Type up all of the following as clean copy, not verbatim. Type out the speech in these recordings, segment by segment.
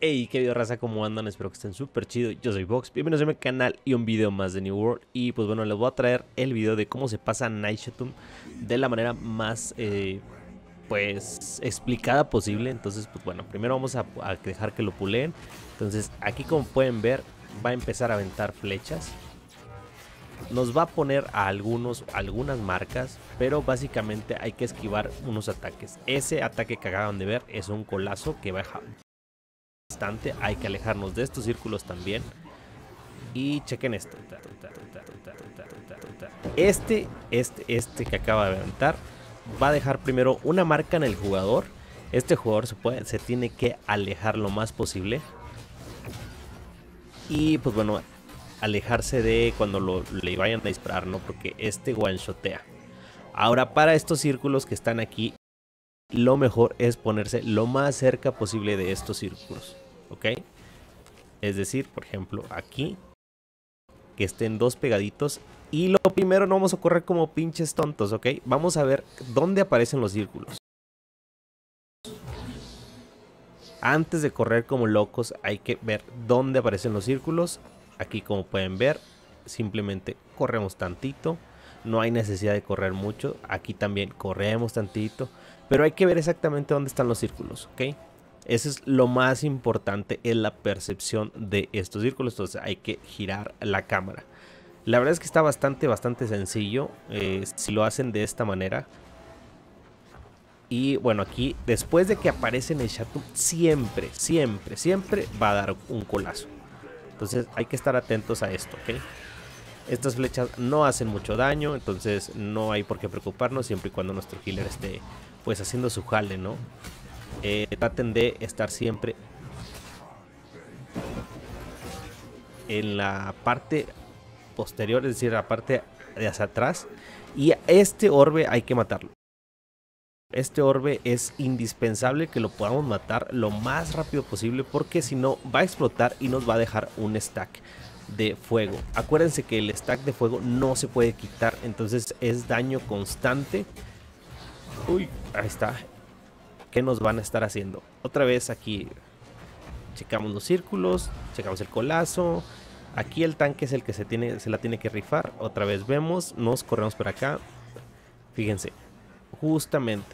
Hey, qué video raza, ¿cómo andan? Espero que estén súper chido. Yo soy Vox, bienvenidos a mi canal y un video más de New World. Y pues bueno, les voy a traer el video de cómo se pasa Night Shadow de la manera más pues explicada posible. Entonces pues bueno, primero vamos a dejar que lo puleen. Entonces aquí, como pueden ver, va a empezar a aventar flechas. Nos va a poner a algunas marcas, pero básicamente hay que esquivar unos ataques. Ese ataque que acaban de ver es un colazo que baja bastante. Hay que alejarnos de estos círculos también. Y chequen esto. Este que acaba de aventar va a dejar primero una marca en el jugador. Este jugador se tiene que alejar lo más posible. Y pues bueno, alejarse de cuando le vayan a disparar, ¿no? Porque este one-shotea. Ahora, para estos círculos que están aquí, lo mejor es ponerse lo más cerca posible de estos círculos, ¿ok? Es decir, por ejemplo, aquí, que estén dos pegaditos. Y lo primero, no vamos a correr como pinches tontos, ¿ok? Vamos a ver dónde aparecen los círculos. Antes de correr como locos, hay que ver dónde aparecen los círculos. Aquí, como pueden ver, simplemente corremos tantito. No hay necesidad de correr mucho. Aquí también corremos tantito. Pero hay que ver exactamente dónde están los círculos, ¿ok? Eso es lo más importante, es la percepción de estos círculos. Entonces hay que girar la cámara. La verdad es que está bastante sencillo si lo hacen de esta manera. Y bueno, aquí después de que aparece en el Shadow, siempre va a dar un colazo. Entonces hay que estar atentos a esto, ¿ok? Estas flechas no hacen mucho daño, entonces no hay por qué preocuparnos siempre y cuando nuestro healer esté pues haciendo su jale, ¿no? Traten de estar siempre en la parte posterior, es decir, la parte de hacia atrás. Y a este orbe hay que matarlo. Este orbe es indispensable que lo podamos matar lo más rápido posible, porque si no va a explotar y nos va a dejar un stack de fuego. Acuérdense que el stack de fuego no se puede quitar, entonces es daño constante. Uy, ahí está. ¿Qué nos van a estar haciendo? Otra vez aquí checamos los círculos, checamos el colazo. Aquí el tanque es el que se la tiene que rifar. Otra vez vemos, nos corremos por acá. Fíjense, justamente.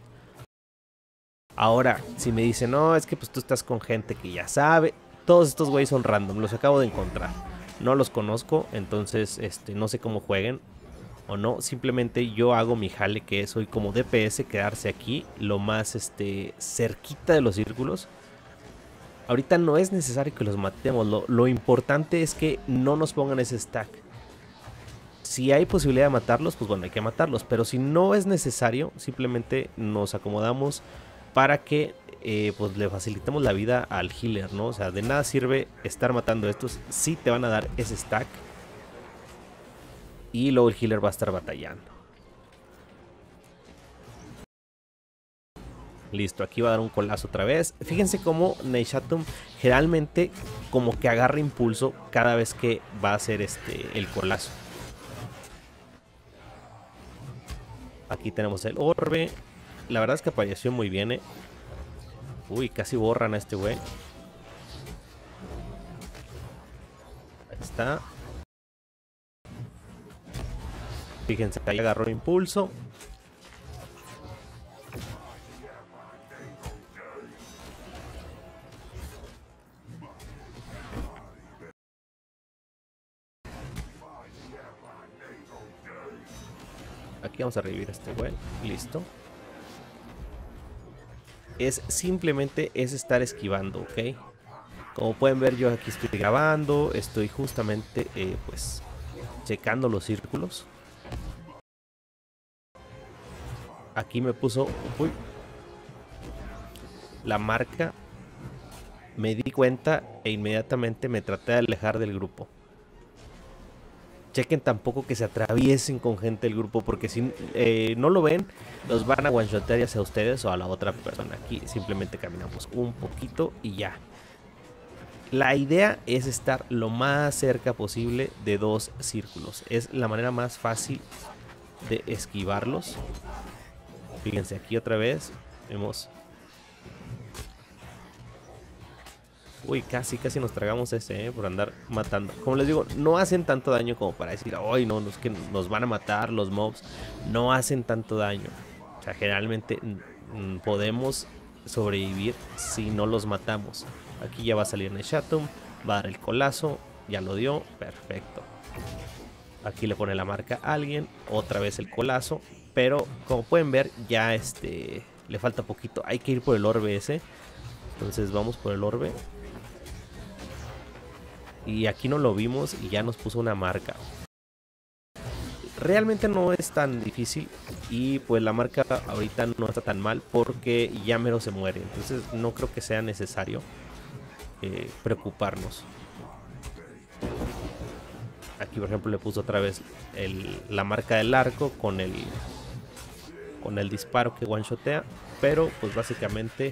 Ahora, si me dicen, no, es que pues tú estás con gente que ya sabe. Todos estos güeyes son random, los acabo de encontrar. No los conozco, entonces no sé cómo jueguen o no. Simplemente yo hago mi jale, que soy como DPS, quedarse aquí lo más cerquita de los círculos. Ahorita no es necesario que los matemos, lo importante es que no nos pongan ese stack. Si hay posibilidad de matarlos, pues bueno, hay que matarlos. Pero si no es necesario, simplemente nos acomodamos para que pues le facilitemos la vida al healer, ¿no? O sea, de nada sirve estar matando a estos si te van a dar ese stack. Y luego el healer va a estar batallando. Listo, aquí va a dar un colazo otra vez. Fíjense cómo Neishatum generalmente como que agarra impulso cada vez que va a hacer el colazo. Aquí tenemos el orbe. La verdad es que apareció muy bien, Uy, casi borran a este güey. Ahí está. Fíjense, ahí agarró impulso. Aquí vamos a revivir a este güey. Listo. Simplemente es estar esquivando, ¿ok? Como pueden ver, yo aquí estoy grabando. Estoy justamente pues checando los círculos. Aquí me puso la marca. Me di cuenta e inmediatamente me traté de alejar del grupo. Chequen tampoco que se atraviesen con gente del grupo, porque si no lo ven, los van a one-shotear ya sea a ustedes o a la otra persona. Aquí simplemente caminamos un poquito y ya. La idea es estar lo más cerca posible de dos círculos. Es la manera más fácil de esquivarlos. Fíjense, aquí otra vez vemos. Uy, casi nos tragamos ese, por andar matando. Como les digo, no hacen tanto daño como para decir, ay, no, no es que nos van a matar los mobs. No hacen tanto daño. O sea, generalmente podemos sobrevivir si no los matamos. Aquí ya va a salir Neshatum, va a dar el colazo, ya lo dio, perfecto. Aquí le pone la marca a alguien, otra vez el colazo, pero como pueden ver ya le falta poquito. Hay que ir por el orbe ese. Entonces vamos por el orbe. Y aquí no lo vimos y ya nos puso una marca. Realmente no es tan difícil y pues la marca ahorita no está tan mal porque ya mero se muere. Entonces no creo que sea necesario preocuparnos. Aquí por ejemplo le puso otra vez la marca del arco con el disparo que one-shotea. Pero pues básicamente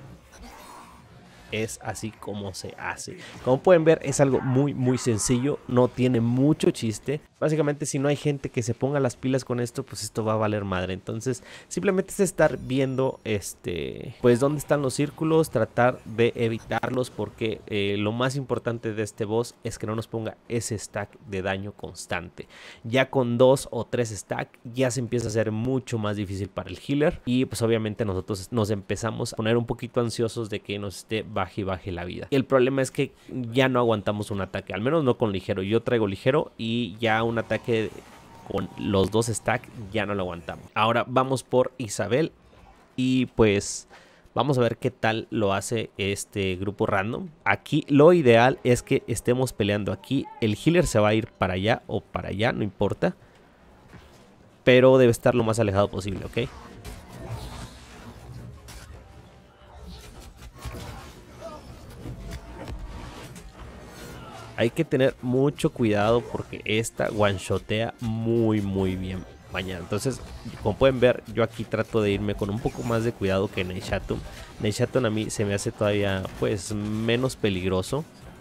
es así como se hace. Como pueden ver, es algo muy sencillo, no tiene mucho chiste. Básicamente, si no hay gente que se ponga las pilas con esto, pues esto va a valer madre. Entonces, simplemente es estar viendo pues dónde están los círculos, tratar de evitarlos, porque lo más importante de este boss es que no nos ponga ese stack de daño constante. Ya con 2 o 3 stack ya se empieza a hacer mucho más difícil para el healer, y pues obviamente nosotros nos empezamos a poner un poquito ansiosos de que nos esté baje y baje la vida. Y el problema es que ya no aguantamos un ataque, al menos no con ligero. Yo traigo ligero y ya un ataque con los 2 stack ya no lo aguantamos. Ahora vamos por Isabel y pues vamos a ver qué tal lo hace este grupo random. Aquí lo ideal es que estemos peleando aquí. El healer se va a ir para allá o para allá, no importa, pero debe estar lo más alejado posible, ¿ok? Hay que tener mucho cuidado porque esta one-shotea muy bien mañana. Entonces, como pueden ver, yo aquí trato de irme con un poco más de cuidado que Neshatum. Neshatum a mí se me hace todavía pues menos peligroso.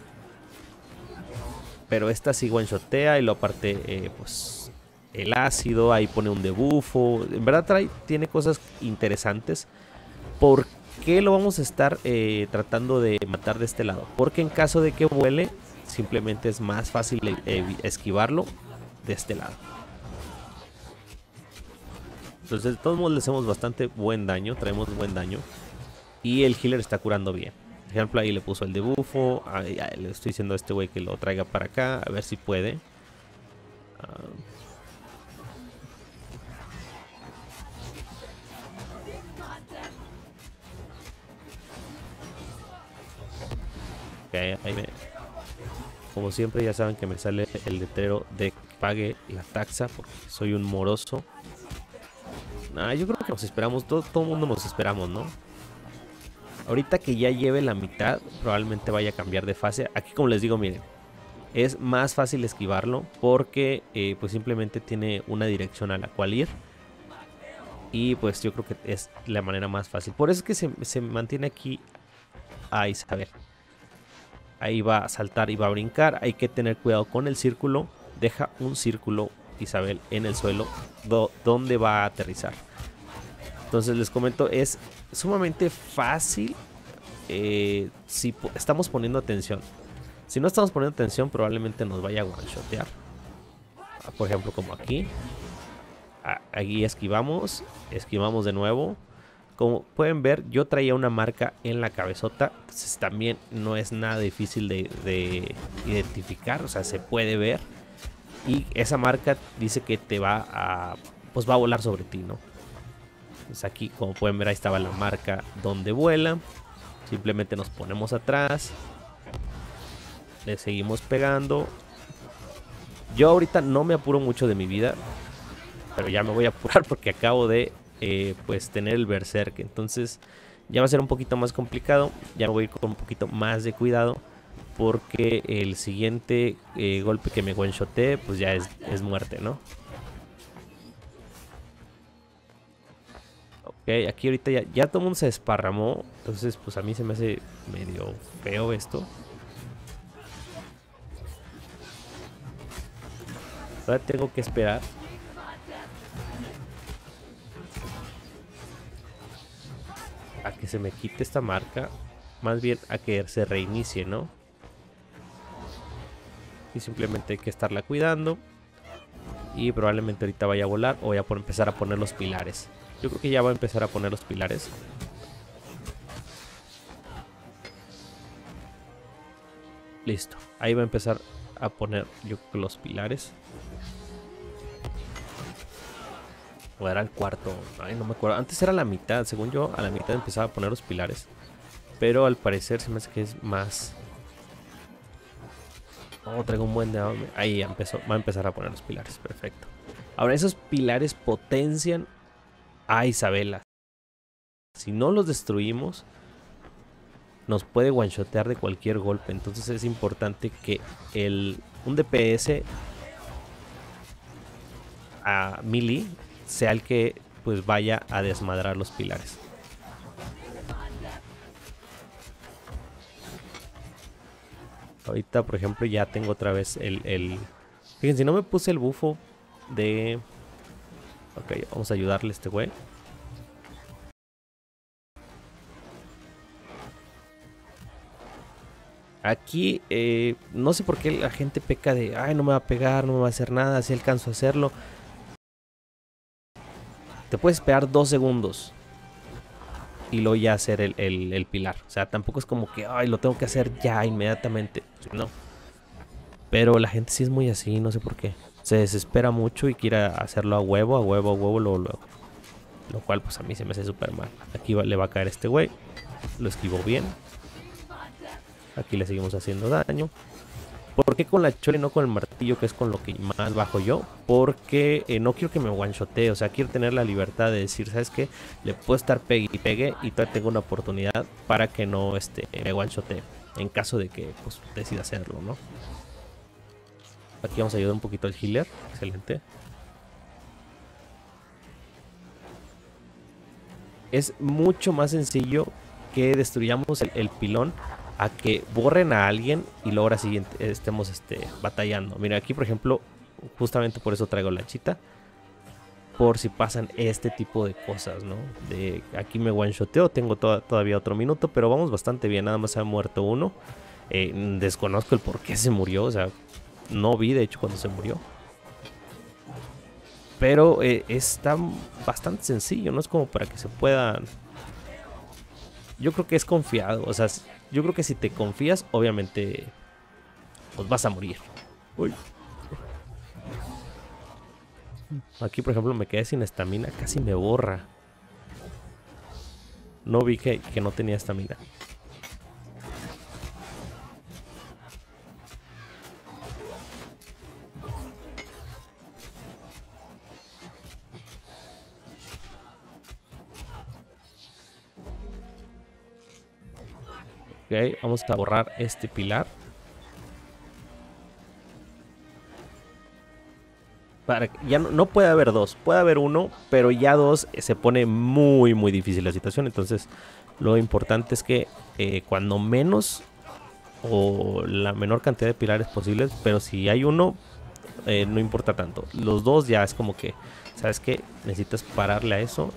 Pero esta sí one-shotea y lo aparte pues el ácido, ahí pone un debufo. En verdad tiene cosas interesantes. ¿Por qué lo vamos a estar tratando de matar de este lado? Porque en caso de que vuele, simplemente es más fácil esquivarlo de este lado. Entonces de todos modos le hacemos bastante buen daño, traemos buen daño. Y el healer está curando bien. Por ejemplo, ahí le puso el debufo. Le estoy diciendo a este güey que lo traiga para acá, a ver si puede. Ok, ahí me... Como siempre ya saben que me sale el letrero de que pague la taxa porque soy un moroso. Yo creo que nos esperamos, todo el mundo nos esperamos, ¿no? Ahorita que ya lleve la mitad, probablemente vaya a cambiar de fase. Aquí como les digo, miren, es más fácil esquivarlo porque pues simplemente tiene una dirección a la cual ir. Y pues yo creo que es la manera más fácil. Por eso es que se mantiene aquí a Isabel. Ahí va a saltar y va a brincar. Hay que tener cuidado con el círculo. Deja un círculo Isabel en el suelo donde va a aterrizar. Entonces les comento, es sumamente fácil si estamos poniendo atención. Si no estamos poniendo atención, probablemente nos vaya a one-shotear. Por ejemplo, como aquí. Aquí esquivamos de nuevo. Como pueden ver, yo traía una marca en la cabezota. Entonces también no es nada difícil de identificar. O sea, se puede ver. Y esa marca dice que te va a... pues va a volar sobre ti, ¿no? Pues aquí, como pueden ver, ahí estaba la marca donde vuela. Simplemente nos ponemos atrás. Le seguimos pegando. Yo ahorita no me apuro mucho de mi vida. Pero ya me voy a apurar porque acabo de... pues tener el berserk. Entonces ya va a ser un poquito más complicado. Ya me voy a ir con un poquito más de cuidado, porque el siguiente golpe que me one-shotee pues ya es muerte, ¿no? Ok, aquí ahorita ya todo el mundo se desparramó. Entonces pues a mí se me hace medio feo esto. Ahora tengo que esperar a que se me quite esta marca. más bien a que se reinicie, ¿no? Y simplemente hay que estarla cuidando. Y probablemente ahorita vaya a volar o voy a empezar a poner los pilares. Yo creo que ya va a empezar a poner los pilares. Listo. Ahí va a empezar a poner yo creo que los pilares. O era el cuarto. Ay, no me acuerdo. Antes era la mitad. Según yo, a la mitad empezaba a poner los pilares. Pero al parecer se me hace que es más. Oh, traigo un buen de... Ahí ya empezó. Va a empezar a poner los pilares. Perfecto. Ahora, esos pilares potencian a Isabela. Si no los destruimos, nos puede one-shotear de cualquier golpe. Entonces es importante que un DPS a melee sea el que pues vaya a desmadrar los pilares. Ahorita, por ejemplo, ya tengo otra vez Fíjense, no me puse el bufo de... Ok, vamos a ayudarle a este güey. Aquí, no sé por qué la gente peca de... Ay, no me va a pegar, no me va a hacer nada, si alcanzo a hacerlo. Te puedes esperar 2 segundos. Y luego ya hacer el pilar. O sea, tampoco es como que, ay, lo tengo que hacer ya, inmediatamente. No. Pero la gente sí es muy así, no sé por qué. Se desespera mucho y quiere hacerlo a huevo, luego. Lo cual, pues a mí se me hace súper mal. Aquí le va a caer este güey. Lo esquivo bien. Aquí le seguimos haciendo daño. ¿Por qué con la chole y no con el martillo, que es con lo que más bajo yo? Porque no quiero que me one-shotee. O sea, quiero tener la libertad de decir, ¿sabes qué? Le puedo estar pegue y pegue y todavía tengo una oportunidad para que no me one-shotee. En caso de que pues decida hacerlo, ¿no? Aquí vamos a ayudar un poquito al healer. Excelente. Es mucho más sencillo que destruyamos el pilón a que borren a alguien y luego ahora sí estemos batallando. Mira, aquí por ejemplo, justamente por eso traigo la chita. Por si pasan este tipo de cosas, ¿no? De aquí me one-shoteo, tengo todavía otro minuto, pero vamos bastante bien. Nada más se ha muerto uno. Desconozco el por qué se murió, o sea, no vi de hecho cuando se murió. Pero está bastante sencillo, no es como para que se puedan... Yo creo que es confiado, o sea, yo creo que si te confías, obviamente, pues vas a morir. Uy. Aquí, por ejemplo, me quedé sin estamina, casi me borra. No vi que no tenía estamina. Ok, vamos a borrar este pilar. Para que ya no puede haber dos, puede haber uno, pero ya dos se pone muy muy difícil la situación. Entonces lo importante es que cuando menos o la menor cantidad de pilares posibles, pero si hay uno, no importa tanto. Los dos ya es como que, ¿sabes qué? Necesitas pararle a eso.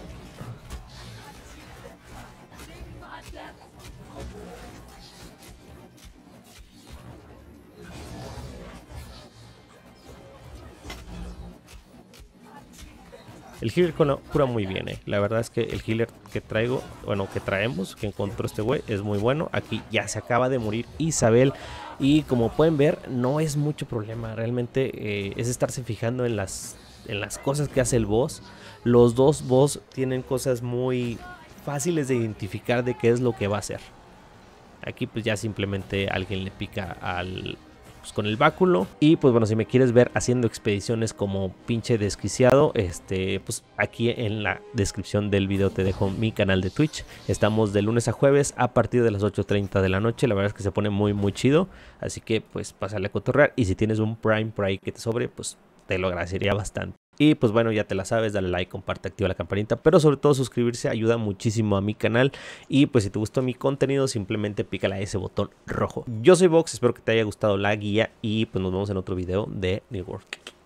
El healer cura muy bien, La verdad es que el healer que traigo, bueno, que traemos, que encontró este güey, es muy bueno. Aquí ya se acaba de morir Isabel. Y como pueden ver, no es mucho problema. Realmente es estarse fijando en las cosas que hace el boss. Los dos boss tienen cosas muy fáciles de identificar de qué es lo que va a hacer. Aquí pues ya simplemente alguien le pica con el báculo. Y pues bueno, si me quieres ver haciendo expediciones como pinche desquiciado, pues aquí en la descripción del video te dejo mi canal de Twitch. Estamos de lunes a jueves a partir de las 8:30 de la noche. La verdad es que se pone muy muy chido, así que pues pásale a cotorrear. Y si tienes un Prime por ahí que te sobre, pues te lo agradecería bastante. Y pues bueno, ya te la sabes, dale like, comparte, activa la campanita, pero sobre todo suscribirse ayuda muchísimo a mi canal. Y pues si te gustó mi contenido, simplemente pícala a ese botón rojo. Yo soy Vox, espero que te haya gustado la guía y pues nos vemos en otro video de New World.